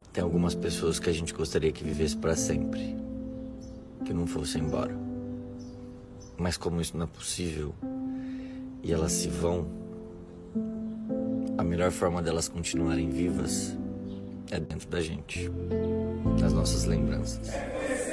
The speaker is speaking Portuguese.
Tem algumas pessoas que a gente gostaria que vivesse para sempre, que não fossem embora. Mas como isso não é possível e elas se vão, a melhor forma delas continuarem vivas é dentro da gente, nas nossas lembranças.